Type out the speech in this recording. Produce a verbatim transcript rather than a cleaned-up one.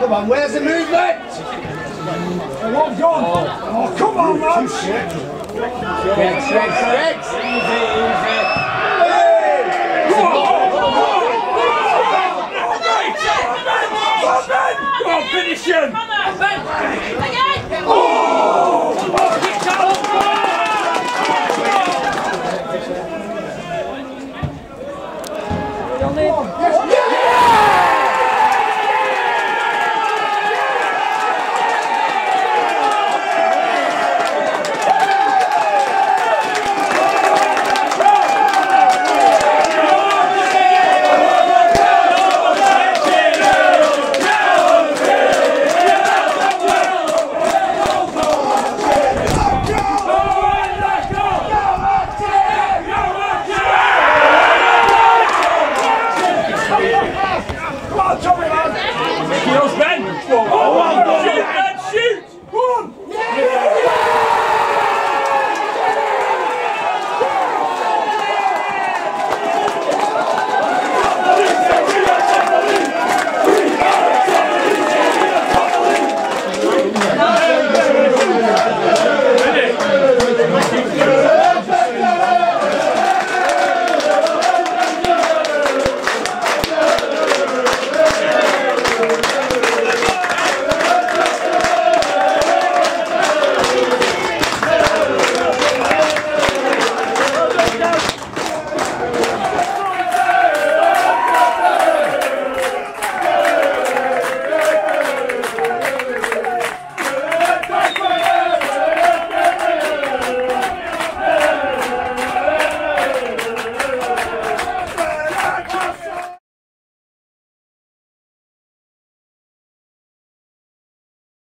Come on, where's the movement? One gone. Oh, come on, man. Stretch, stretch, stretch. Easy, easy. Go on, finish him. Oh! Come on, Tommy, man! Heels, Ben! Oh, well done!